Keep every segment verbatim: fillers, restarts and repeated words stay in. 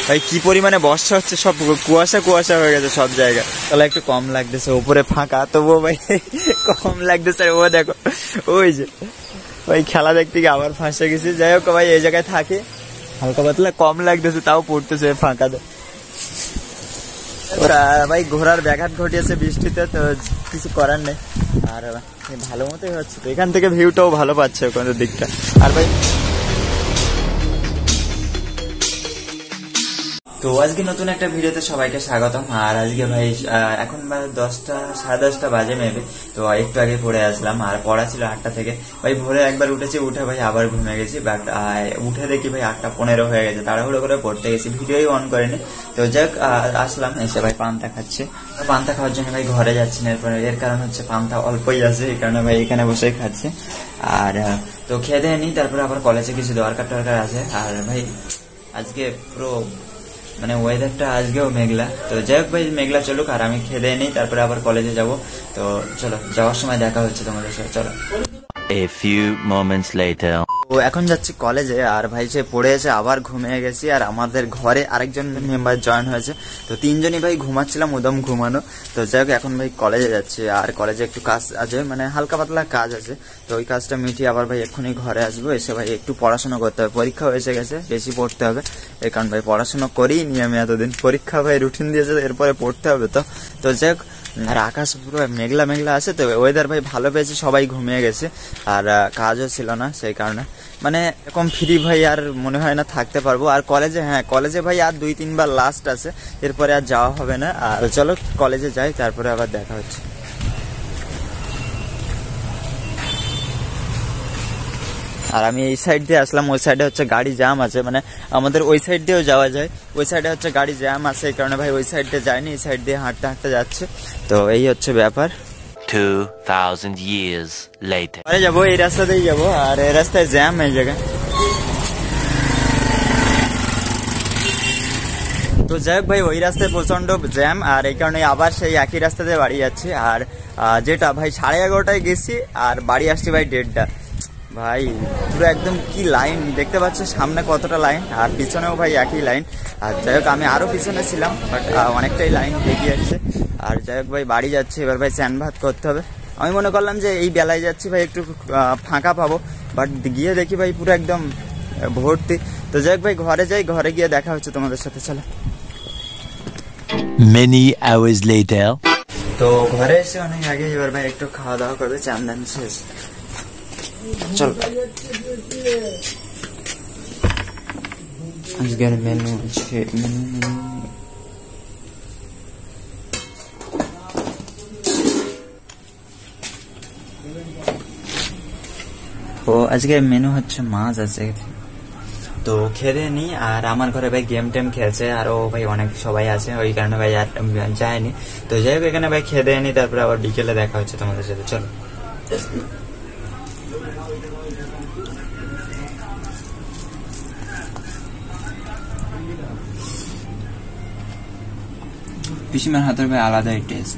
ভাই কি পরিমাণে বর্ষা হচ্ছে, সব কুয়াশা কুয়াশা হয়ে গেছে সব জায়গায়। তাহলে একটু কম লাগতেছে, উপরে ফাঁকা, তবুও ভাই কম লাগতেছে। ও দেখো ওই যে ভাই খেলা দেখতে গিয়ে আবার ফাঁসে গেছি। যাই হোক ভাই এই জায়গায় থাকে, হালকা পাতলা কম লাগতেছে, তাও পড়তেছে ফাঁকাতে। ওরা ভাই ঘোড়ার ব্যাঘাত ঘটিয়েছে বৃষ্টিতে, তো কিছু করার নেই। আর ভালো মতোই হচ্ছে, তো এখান থেকে ভিউটাও ভালো পাচ্ছে ওখানের দিকটা। আর ভাই তো আজকে নতুন একটা ভিডিওতে সবাইকে স্বাগতম। আর আজকে ভাই এখন দশটা সাড়ে দশটা বাজে মেবে, তো একটু আগে পড়ে আসলাম। আর পড়া ছিল আটটা থেকে। ভাই ভোরে একবার উঠেছি, উঠে ভাই আবার ঘুমিয়ে গেছি। বাট উঠে দেখি ভাই আটটা পনেরো হয়ে গেছে, তাড়াহুড়ো করে পড়তে গেছি, ভিডিওই অন করেনি। তো যাক আসলাম, এসে ভাই পান্তা খাচ্ছে। পান্তা খাওয়ার জন্য ভাই ঘরে যাচ্ছি না, এরপরে এর কারণ হচ্ছে পান্তা অল্পই আছে, এই কারণে ভাই এখানে বসেই খাচ্ছে। আর তো খেয়ে দিয়ে নিই, তারপরে আবার কলেজে কিছু দরকার টরকার আছে। আর ভাই আজকে পুরো মানে ওয়েদারটা আজকেও মেঘলা। তো যাই হোক ভাই মেঘলা চলুক, আর আমি খেয়ে দিয়ে নিই, তারপরে আবার কলেজে যাব। তো চলো, যাওয়ার সময় দেখা হচ্ছে তোমাদের সাথে, চলো। A few moments later. তো এখন যাচ্ছি কলেজে। আর ভাই সে পড়ে এসে আবার ঘুমিয়ে গেছি। আর আমাদের ঘরে আরেকজন মেম্বার জয়েন হয়েছে, তো তিনজনই ভাই ঘুমাচ্ছিলাম, উদম ঘুমানো। তো যাই হোক এখন ভাই কলেজে যাচ্ছি। আর কলেজে একটু কাজ আছে, মানে হালকা পাতলা কাজ আছে, তো ওই কাজটা মিটিয়ে আবার ভাই এক্ষুনি ঘরে আসবো। এসে ভাই একটু পড়াশোনা করতে হবে, পরীক্ষাও এসে গেছে, বেশি পড়তে হবে। এই কারণ ভাই পড়াশোনা করেই নি আমি এতদিন, পরীক্ষা ভাই রুটিন দিয়েছে, এরপরে পড়তে হবে। তো তো যাই হোক, আর আকাশ পুরো মেঘলা মেঘলা আছে, তো ওয়েদার ভাই ভালো পেয়েছি, সবাই ঘুমিয়ে গেছে। আর কাজও ছিল না, সেই কারণে মানে এরকম ফ্রি ভাই আর মনে হয় না থাকতে পারবো। আর কলেজে, হ্যাঁ কলেজে ভাই আর দুই তিনবার লাস্ট আছে, এরপরে আর যাওয়া হবে না। আর চলো কলেজে যাই, তারপরে আবার দেখা হচ্ছে। আর আমি এই সাইড দিয়ে আসলাম, ওই সাইডে হচ্ছে গাড়ি জ্যাম আছে, মানে আমাদের ওই সাইড দিয়েও যাওয়া যায়, ওই সাইডে হচ্ছে গাড়ি জ্যাম আছে, এই কারণে ভাই ওই সাইড দিয়ে যায়নি, এই সাইড দিয়ে হাঁটতে হাঁটতে যাচ্ছে। তো এই হচ্ছে ব্যাপার। two thousand years later. আরে যাবো এই রাস্তাতেই যাবো, আর এই রাস্তায় জ্যাম এই জায়গায়। তো যাই হোক ভাই ওই রাস্তায় প্রচন্ড জ্যাম, আর এই কারণে আবার সেই একই রাস্তাতে বাড়ি যাচ্ছি। আর যেটা ভাই সাড়ে এগারোটায় গেছি, আর বাড়ি আসছি ভাই দেড়টা। ভাই পুরো একদম কি লাইন দেখতে পাচ্ছ, সামনে কতটা লাইন, আর পিছনেও ভাই একই লাইন। আর যাই হোক আমি আরো পিছনে ছিলাম, বাট অনেকটাই লাইন এগিয়ে যাচ্ছে। আর যাই হোক ভাই বাড়ি যাচ্ছি, এবার ভাই চান ভাত করতে হবে। আমি মনে করলাম যে এই বেলায় যাচ্ছি ভাই একটু ফাঁকা পাবো, বাট গিয়ে দেখি ভাই পুরো একদম ভর্তি। তো যাই হোক ভাই ঘরে যাই, ঘরে গিয়ে দেখা হচ্ছে তোমাদের সাথে, চলো। Many hours later. তো ঘরে এসে অনেক আগে, এবার ভাই একটু খাওয়া দাওয়া করবে, চান দান শেষ, চল। আজকের মেনু আছে, তো আজকের মেনু হচ্ছে মাছ আছে। তো খেয়ে নি, আর আমার ঘরে ভাই গেম টেম খেলছে, আরো ভাই অনেক সবাই আছে, ওই কারণে ভাই আর যায়নি। তো যাই হোক এখানে ভাই খেয়ে নি, তারপরে আবার বিকেলে দেখা হচ্ছে তোমাদের সাথে, চলো। পিসিমার হাতের ভাই আলাদাই টেস্ট।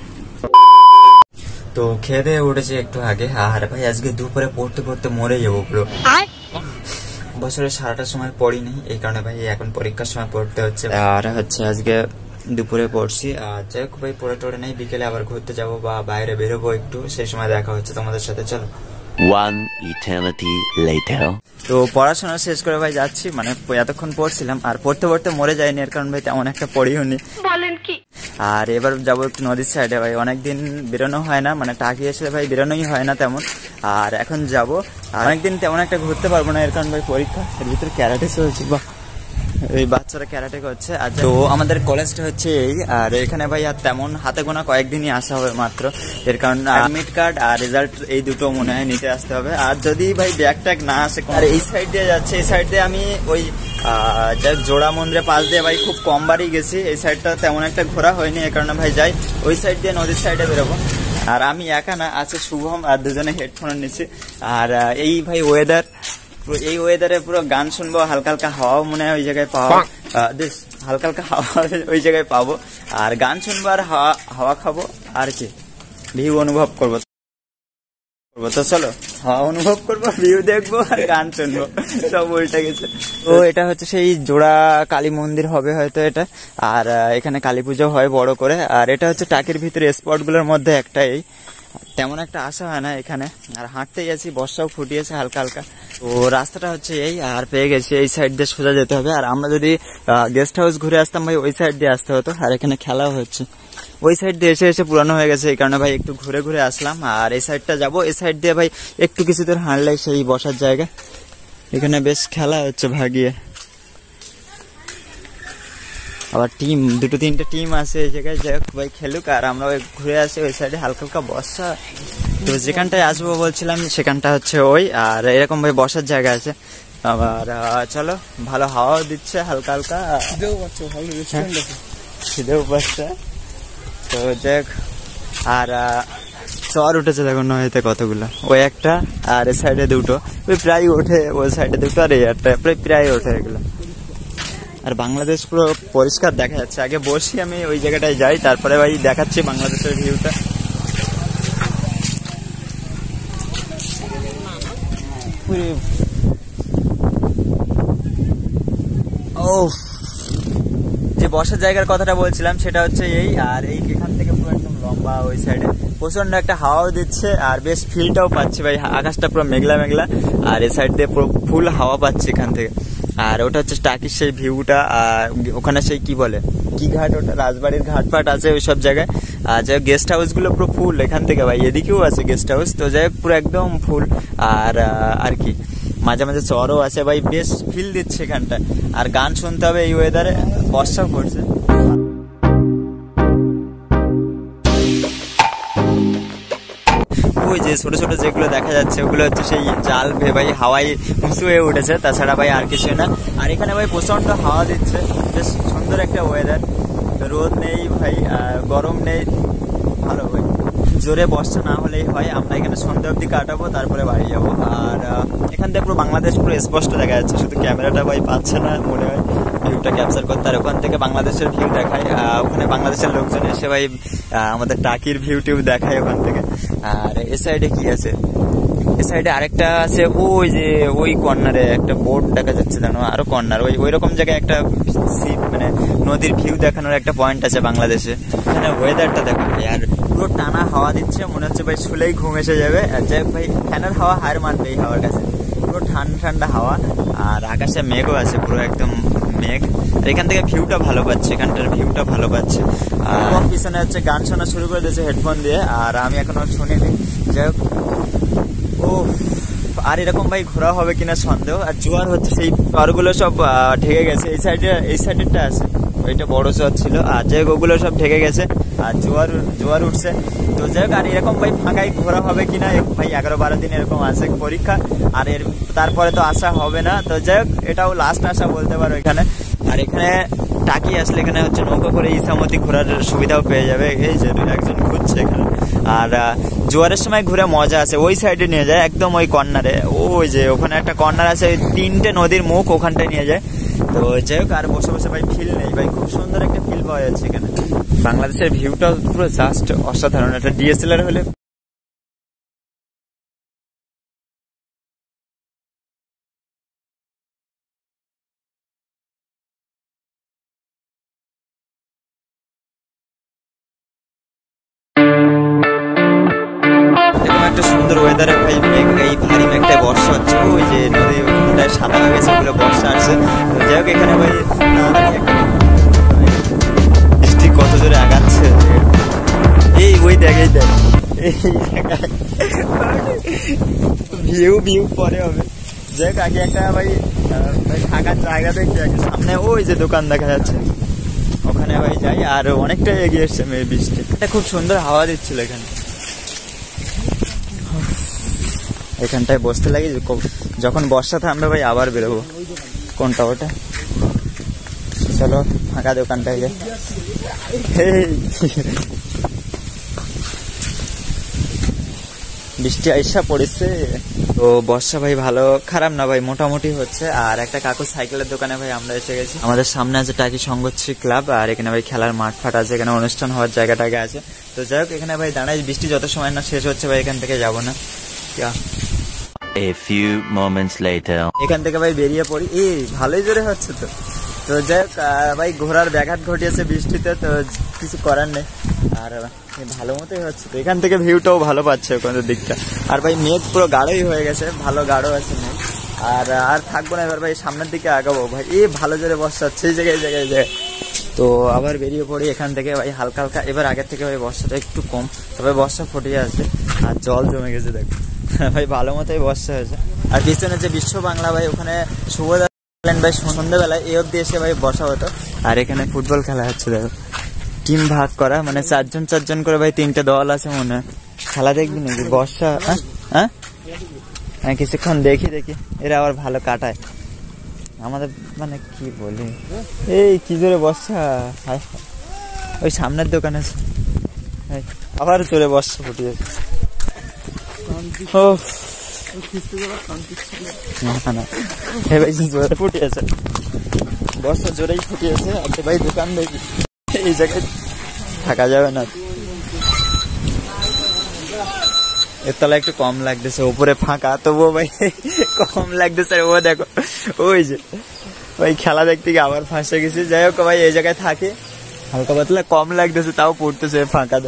তো খেয়ে দিয়ে উঠেছি একটু আগে। আর ভাই আজকে দুপুরে পড়তে পড়তে মরে যাবো পুরো, বছরের সারাটা সময় পড়ি নেই, এই কারণে ভাই এখন পরীক্ষার সময় পড়তে হচ্ছে। আর হচ্ছে আজকে দুপুরে পড়ছি। আর যাই হোক ভাই পড়ে টড়ে নেই, বিকেলে আবার ঘুরতে যাবো বা বাইরে বেরোবো একটু, সেই সময় দেখা হচ্ছে তোমাদের সাথে, চলো। One eternity later. তো পড়াশোনা শেষ করে ভাই যাচ্ছি, মানে এতক্ষণ পড়ছিলাম, আর পড়তে পড়তে মরে যায়নি, এর কারণ ভাই তেমন একটা পড়িও নি। বলেন কি? আর এবার যাবো একটু নদীর সাইডে, ভাই অনেকদিন বেরোনো হয় না, মানে টাকি এসে ভাই বেরোনোই হয় না তেমন। আর এখন যাবো, অনেকদিন তেমন একটা ঘুরতে পারবো না, এর কারণ ভাই পরীক্ষা। এর ভিতরে ক্যারাটে চলছে, বাহ এই বাচ্চারা ক্যারাটে করছে। আর তো আমাদের কলেজটা হচ্ছে এই, আর এখানে ভাই আর তেমন হাতে গোনা কয়েকদিনই আসা হবে মাত্র, এর কারণ অ্যাডমিট কার্ড আর রেজাল্ট এই দুটো মনে হয় নিতে আসতে হবে। আর যদি ভাই ব্যাগ ট্যাগ না আসে, আর এই সাইড দিয়ে যাচ্ছে, এই সাইড দিয়ে আমি ওই জোড়া মন্দিরের পাশ দিয়ে ভাই খুব কম বারই গেছি, এই সাইডটা তেমন একটা ঘোরা হয়নি, এই কারণে ভাই যাই ওই সাইড দিয়ে নদীর সাইডে বেরোবো। আর আমি একা না, আছে শুভম, আর দুজনে হেডফোন নিচ্ছি। আর এই ভাই ওয়েদার, এই ওয়েদারে পুরো গান শুনবো, হালকা হালকা হাওয়াও মনে হয় ওই জায়গায় পাবো, হালকা হালকা হাওয়া ওই জায়গায় পাবো, আর গান শুনবো আর হাওয়া হাওয়া খাবো, আর কি ভিউ অনুভব করবো। তো চলো হাওয়া অনুভব করবো, ভিউ দেখবো আর গান শুনবো, সব উল্টে গেছে। তো এটা হচ্ছে সেই জোড়া কালী মন্দির হবে হয়তো এটা, আর এখানে কালী পুজো হয় বড় করে। আর এটা হচ্ছে টাকির ভিতরে স্পট গুলোর মধ্যে একটাই, তেমন একটা আসা হয় না এখানে। আর হাঁটতেই আছি, বর্ষাও ফুটিয়েছে হালকা হালকা। তো রাস্তাটা হচ্ছে এই, আর পেয়ে গেছি এই সাইড দিয়ে সোজা যেতে হবে। আর আমরা যদি গেস্ট হাউস ঘুরে আসতাম ভাই ওই সাইড দিয়ে আসতে হতো। আর এখানে খেলাও হচ্ছে, ওই সাইড দিয়ে এসে এসে পুরানো হয়ে গেছে, এই কারণে ভাই একটু ঘুরে ঘুরে আসলাম। আর এই সাইডটা যাবো, এই সাইড দিয়ে ভাই একটু কিছু দূর হাঁটলে সেই বসার জায়গা। এখানে বেশ খেলা হচ্ছে ভাগিয়ে, আবার টিম দুটো তিনটে টিম আছে এই জায়গায়, যাই হোক ভাই খেলুক আর আমরা ওই ঘুরে আসি ওই সাইডে হালকা হালকা বর্ষা। তো যেখানটায় আসবো বলছিলাম সেখানটা হচ্ছে ওই, আর এরকম ভাই বসার জায়গা আছে। আবার চলো, ভালো হাওয়াও দিচ্ছে হালকা হালকা, খিদেও পাচ্ছে। তো যাই হোক, আর চর উঠেছে দেখুন নদীতে কতগুলো, ওই একটা আর এই সাইডে দুটো, ওই প্রায় ওঠে ওই সাইডে দুটো, আর এই একটা প্রায় প্রায় ওঠে এগুলো। আর বাংলাদেশ পুরো পরিষ্কার দেখা যাচ্ছে। আগে বসি আমি ওই জায়গাটায় যাই, তারপরে ভাই দেখাচ্ছি বাংলাদেশের ভিউটা। ও যে বসার জায়গার কথাটা বলছিলাম সেটা হচ্ছে এই, আর এই এখান থেকে পুরো একদম লম্বা ওই সাইডে প্রচন্ড একটা হাওয়াও দিচ্ছে, আর বেশ ফিলটাও পাচ্ছি ভাই, আকাশটা পুরো মেঘলা মেঘলা, আর এই সাইড দিয়ে পুরো ফুল হাওয়া পাচ্ছি এখান থেকে। আর ওটা হচ্ছে টাকির সেই ভিউটা, আর ওখানে সেই কি বলে কি ঘাট, ওটা রাজবাড়ির ঘাট ফাট আছে ওই সব জায়গায়। আর যাই হোক গেস্ট হাউস গুলো পুরো ফুল এখান থেকে ভাই, এদিকেও আছে গেস্ট হাউস। তো যাই হোক পুরো একদম ফুল, আর আর কি মাঝে মাঝে চরও আছে ভাই, বেশ ফিল দিচ্ছে এখানটা। আর গান শুনতে হবে এই ওয়েদারে, বর্ষাও পড়ছে। ওই যে ছোট ছোট যেগুলো দেখা যাচ্ছে ওগুলো হচ্ছে সেই জাল ভাই হাওয়ায় উঁচু হয়ে উঠেছে, তাছাড়া ভাই আর কিছু না। আর এখানে ভাই প্রচন্ড হাওয়া দিচ্ছে, বেশ সুন্দর একটা ওয়েদার, রোদ নেই ভাই, গরম নেই, ভালো ভাই। জোরে বর্ষা না হলেই হয়। আমরা এখানে সন্ধ্যা অবধি কাটাবো, তারপরে বাড়ি যাবো। আর এখান থেকে পুরো বাংলাদেশ পুরো স্পষ্ট দেখা যাচ্ছে, শুধু ক্যামেরাটা ভাই পাচ্ছে না মনে হয় ভিউটা ক্যাপচার করতে। আর ওখান থেকে বাংলাদেশের ভিউ দেখায়, ওখানে বাংলাদেশের লোকজন এসে ভাই আমাদের টাকির ভিউ টিউ দেখায় ওখান থেকে। আর এ সাইডে কি আছে, এ সাইডে আরেকটা আছে, ওই যে ওই কর্নারে একটা বোর্ড দেখা যাচ্ছে জানো, আরো কর্নার ওই ওই রকম জায়গায় একটা সি মানে নদীর ভিউ দেখানোর একটা পয়েন্ট আছে বাংলাদেশে। এখানে ওয়েদারটা দেখো ভাই, আর পুরো টানা হাওয়া দিচ্ছে, মনে হচ্ছে ভাই শুলেই ঘুম এসে যাবে। আর যাই হোক ভাই ফ্যানের হাওয়া হার মানবে এই হাওয়ার কাছে, পুরো ঠান্ডা ঠান্ডা হাওয়া। আর আকাশে মেঘও আছে, পুরো একদম মেঘ। আর এখান থেকে ভিউটা ভালো পাচ্ছে, এখানটার ভিউটা ভালো পাচ্ছে। আর পিছনে হচ্ছে গান শোনা শুরু করে দিয়েছে হেডফোন দিয়ে, আর আমি এখনো শুনিনি। যাই হোক, ও আর এরকম ভাই ঘোরা হবে কিনা সন্দেহ। আর জোয়ার হচ্ছে, সেই চরগুলো সব ঢেকে গেছে, এই সাইডে এই সাইডেরটা আছে, ওইটা বড় চর ছিল। আর যাই হোক ওগুলো সব ঢেকে গেছে, আর জোয়ার জোয়ার উঠছে। তো যাই হোক, আর এরকম ভাই ফাঁকাই ঘোরা হবে কিনা ভাই, এগারো বারো দিন এরকম আছে পরীক্ষা, আর এর তারপরে তো আসা হবে না। তো যাই হোক এটাও লাস্ট আসা বলতে পারো এখানে। আর এখানে টাকি আসলে এখানে হচ্ছে নৌকা করে ইসামতি ঘোরার সুবিধাও পেয়ে যাবে, এই যে একজন ঘুরছে এখানে। আর জোয়ারের সময় ঘুরে মজা আছে, ওই সাইডে নিয়ে যায় একদম ওই কর্নারে, ওই যে ওখানে একটা কর্নার আছে, ওই তিনটে নদীর মুখ ওখানটায় নিয়ে যায়। তো যাই হোক, আর বসে বসে ভাই ফিল নেই ভাই, খুব সুন্দর একটা ফিল পাওয়া যাচ্ছে এখানে। বাংলাদেশের ভিউটা পুরো জাস্ট অসাধারণ, একটা ডিএসএলআর হলে একটা সুন্দর ওয়েদারে ভাই, মেঘ এই ভারী মেঘটায় বর্ষা হচ্ছে, ওই যে নদী ওখানটায় সাদা হয়ে গেছে ওগুলো বর্ষা আসছে। যাই হোক এখানে ভাই বৃষ্টি কত জোরে আগাচ্ছে, এই ওই দেখ এই দেখ এই ভিউ ভিউ পরে হবে। যাই হোক আগে একটা ভাই থাকার জায়গা দেখতে, সামনে ওই যে দোকান দেখা যাচ্ছে ওখানে ভাই যাই। আর অনেকটাই এগিয়ে এসছে মেয়ে বৃষ্টি, খুব সুন্দর হাওয়া দিচ্ছিল এখানে। এখানটায় বসতে লাগি, যখন বর্ষা থামবে ভাই আবার বেরোবো। কোনটা ওটা, চলো ফাঁকা দোকানটায় যাই। বৃষ্টি আইসা পড়েছে। তো বর্ষা ভাই ভালো খারাপ না ভাই, মোটামুটি হচ্ছে। আর একটা কাকু সাইকেলের দোকানে ভাই আমরা এসে গেছি। আমাদের সামনে আছে টাকি সঙ্গশ্রী ক্লাব, আর এখানে ভাই খেলার মাঠ ফাট আছে, এখানে অনুষ্ঠান হওয়ার জায়গাটাকে আছে। তো যাই হোক এখানে ভাই দাঁড়াই, বৃষ্টি যত সময় না শেষ হচ্ছে ভাই এখান থেকে যাবো না। A few moments later. এখান থেকে ভাই বেরিয়ে পড়ি। এই ভালোই জোরে হচ্ছে তো। তো যাই হোক ভাই, ঘোড়ার ব্যাঘাত ঘটিয়েছে বৃষ্টিতে, তো কিছু করার নেই। আর ভালো মতোই হচ্ছে তো, এখান থেকে ভিউটাও ভালো পাচ্ছে ওখানের দিকটা। আর ভাই মেঘ পুরো গাঢ়ই হয়ে গেছে, ভালো গাঢ় আছে মেঘ। আর আর থাকবো না এবার ভাই, সামনের দিকে আগাবো ভাই। এই ভালো জোরে বর্ষা হচ্ছে এই জায়গায় জায়গায় জায়গায়। তো আবার বেরিয়ে পড়ি এখান থেকে ভাই, হালকা হালকা। এবার আগের থেকে ভাই বর্ষাটা একটু কম, তবে বর্ষা ফুটিয়ে আছে আর জল জমে গেছে দেখো ভাই, ভালো মতোই বর্ষা হয়েছে। আর পিছনে যে বিশ্ব বাংলা ভাই, ওখানে শুভদা ভাই সন্ধ্যাবেলায় এই অব্দি এসে ভাই বসা হতো। আর এখানে ফুটবল খেলা হচ্ছে দেখো, টিম ভাগ করা, মানে চারজন চারজন করে ভাই, তিনটে দল আছে মনে হয়। খেলা দেখবি নাকি? বর্ষা হ্যাঁ হ্যাঁ কিছুক্ষণ দেখি দেখি। এরা আবার ভালো কাটায় আমাদের, মানে কি বলি, এই কি জোরে বর্ষা। ওই সামনের দোকানে আবার জোরে বর্ষা ফুটিয়ে। ও না না ভাই, জোরে ফুটিয়েছে বর্ষা, জোরেই ফুটিয়েছে। আচ্ছা ভাই দোকান দেখি, এই জায়গায় থাকা যাবে না। এর তলা একটু কম লাগতেছে, উপরে ফাঁকা, তবুও ভাই কম লাগতেছে। ও দেখো ওই যে ভাই, খেলা দেখতে গিয়ে আবার ফাঁসে গেছি। যাই হোক ভাই, এই জায়গায় থাকে, হালকা পাতলা কম লাগতেছে, তাও পড়তেছে ফাঁকাতে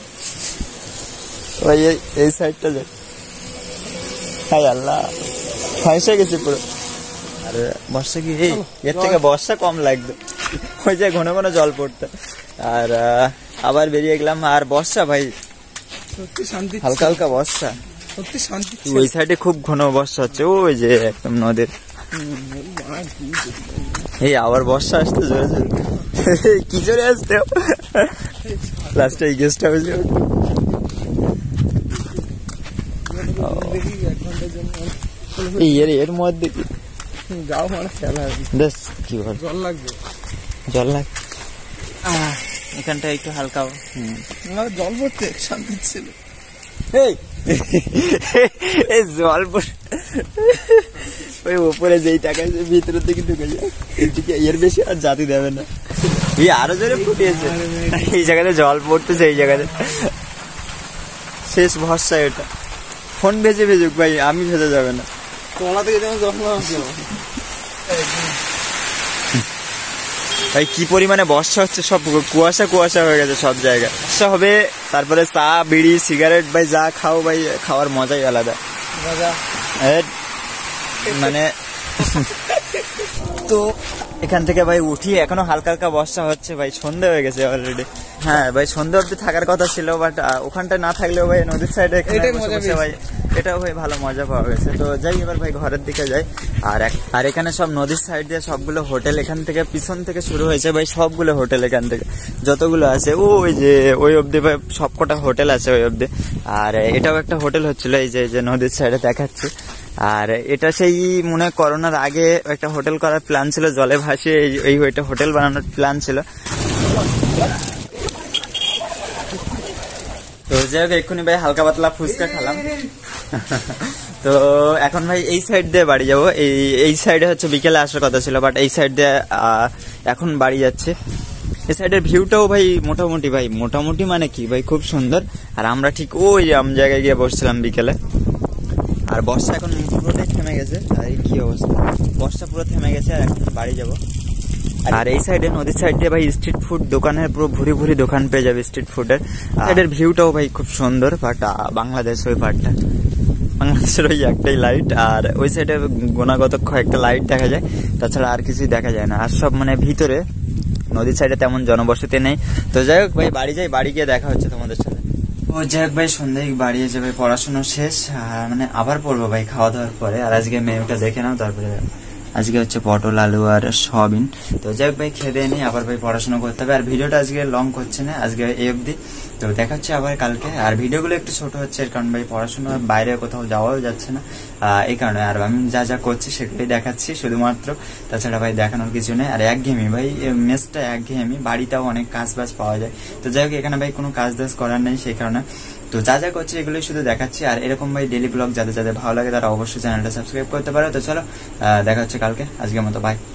ভাই। এই সাইডটা যায়, হাই আল্লাহ, ফাঁসে গেছি পুরো। আর বর্ষা কি এর থেকে বর্ষা কম লাগতো, ওই যে ঘন ঘন জল পড়তো। আর আবার বেরিয়ে গেলাম। আর বর্ষা ভাই হালকা হালকা বর্ষা, ওই সাইডে খুব ঘন বর্ষা হচ্ছে, ওই যে একদম নদীর। এই আবার বর্ষা আসতে জোরে জোরে, কি জোরে আসতে লাস্টে এই গেস্ট হাউসে। এর এর মধ্যে কি যাও, মানে খেলা বেশ কি বল, জল লাগবে জল লাগবে এখানটা একটু হালকা। হম জল পড়তে শান্তি ছিল, এই জল পড়ে ওই উপরে যেই টাকা ভিতরের দিকে ঢুকে যায়, এদিকে এর বেশি আর জাতি দেবে না। এই আরো জোরে ফুটিয়েছে, এই জায়গাতে জল পড়তেছে, এই জায়গাতে শেষ ভরসা এটা। ফোন ভেজে ভেজুক ভাই, আমি ভেজে যাবে না। তোলা থেকে যেমন জল ভাই, কি পরিমানে বর্ষা হচ্ছে, সব কুয়াশা কুয়াশা হয়ে গেছে সব জায়গায়। বর্ষা হবে, তারপরে চা বিড়ি সিগারেট ভাই যা খাও ভাই, খাওয়ার মজাই আলাদা মানে। তো এখান থেকে ভাই উঠি, এখনো হালকা হালকা বর্ষা হচ্ছে ভাই, সন্ধ্যা হয়ে গেছে অলরেডি। হ্যাঁ ভাই, সন্ধ্যা অব্দি থাকার কথা ছিল, বাট ওখানটা না থাকলেও ভাই নদীর সাইডে ভাই এটাও ভাই ভালো মজা পাওয়া গেছে। তো যাই এবার ভাই ঘরের দিকে যাই। আর আর এখানে সব নদীর সাইড দিয়ে সবগুলো হোটেল, এখান থেকে পিছন থেকে শুরু হয়েছে ভাই সবগুলো হোটেল, এখান থেকে যতগুলো আছে ওই যে ওই অব্দি ভাই সবকটা হোটেল আছে ওই অব্দি। আর এটাও একটা হোটেল হচ্ছিল, এই যে যে নদীর সাইডে দেখাচ্ছে। আর এটা সেই মনে হয় করোনার আগে একটা হোটেল করার প্ল্যান ছিল, জলে ভাসিয়ে এই একটা হোটেল বানানোর প্ল্যান ছিল। তো যাই হোক, এক্ষুনি ভাই হালকা পাতলা ফুচকা খেলাম। তো এখন ভাই এই সাইড দিয়ে বাড়ি যাবো। এই এই সাইডে হচ্ছে বিকেলে আসার কথা ছিল, বাট এই সাইড দিয়ে এখন বাড়ি যাচ্ছে। এই সাইডের ভিউটাও ভাই মোটামুটি ভাই, মোটামুটি মানে কি ভাই, খুব সুন্দর। আর আমরা ঠিক ওই আম জায়গায় গিয়ে বসছিলাম বিকেলে। আর বর্ষা এখন পুরোটাই থেমে গেছে। আর এই কি অবস্থা, বর্ষা পুরো থেমে গেছে, আর এখন বাড়ি যাবো। আর এই সাইডে নদীর সাইড দিয়ে ভাই স্ট্রিট ফুড দোকানের পুরো ভুরি ভুরি দোকান পেয়ে যাবে স্ট্রিট ফুডের। সাইডের ভিউটাও ভাই খুব সুন্দর, বাট বাংলাদেশ ওই পার্টটা, বাংলাদেশের ওই একটাই লাইট। আর ওই সাইডে গুণাগত কয়েকটা লাইট দেখা যায়, তাছাড়া আর কিছুই দেখা যায় না। আর সব মানে ভিতরে, নদীর সাইডে তেমন জনবসতি নেই। তো যাই হোক ভাই বাড়ি যাই, বাড়ি গিয়ে দেখা হচ্ছে তোমাদের সাথে। ও যাই হোক ভাই, সন্ধ্যায় বাড়ি এসে ভাই পড়াশোনা শেষ, মানে আবার পড়বো ভাই খাওয়া দাওয়ার পরে। আর আজকে মেনুটা দেখে নাও, তারপরে আজকে হচ্ছে পটল আলু আর সয়াবিন। তো যাই হোক ভাই খেয়ে দিয়ে নিই, আবার ভাই পড়াশোনা করতে হবে। আর ভিডিওটা আজকে লং করছে না, আজকে এই অবধি। তো দেখা হচ্ছে আবার কালকে। আর ভিডিওগুলো একটু ছোট হচ্ছে, এর কারণ ভাই পড়াশোনার বাইরে কোথাও যাওয়াও যাচ্ছে না, এই কারণে। আর আমি যা যা করছি সেগুলোই দেখাচ্ছি শুধুমাত্র, তাছাড়া ভাই দেখানোর কিছু নেই। আর একঘেয়েমি ভাই, মেসটা একঘেয়েমি, বাড়িতেও অনেক কাজ বাজ পাওয়া যায়। তো যাই হোক এখানে ভাই কোনো কাজ টাজ করার নেই, সেই কারণে তো যা যা করছি এগুলোই শুধু দেখাচ্ছি। আর এরকম ভাই ডেলি ব্লগ যাদের যাদের ভালো লাগে তারা অবশ্যই চ্যানেলটা সাবস্ক্রাইব করতে পারো। তো চলো দেখা হচ্ছে কালকে, আজকের মতো বাই।